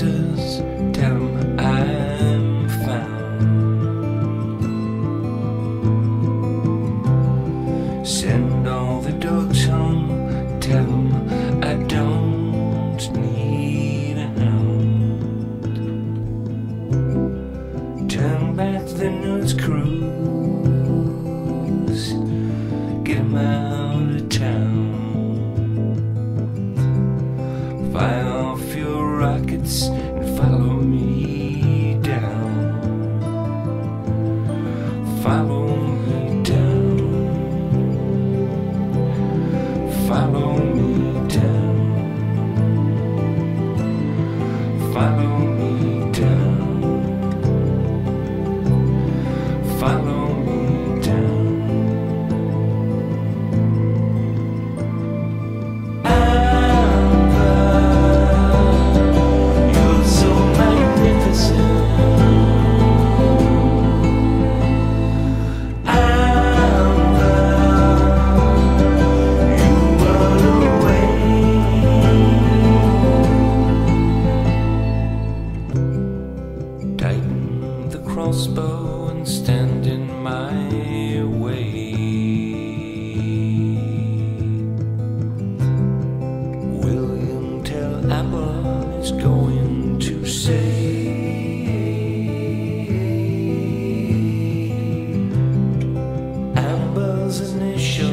doctors, tell 'em I'm found. Send all the dogs home, tell 'em I don't need a hound. Turn back the news crews, get 'em out of town. Fire off your rockets and follow me down. Follow me down. Follow me down. Follow me down. Follow me down. Tighten the crossbow and stand in my way. William tell Amber is going to say, Amber's initial